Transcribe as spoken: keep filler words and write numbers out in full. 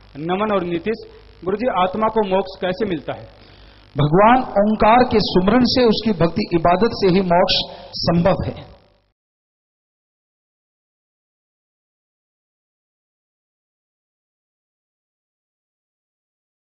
नमन और नीतीश, गुरुजी आत्मा को मोक्ष कैसे मिलता है? भगवान ओंकार के सुमरन से, उसकी भक्ति इबादत से ही मोक्ष संभव है।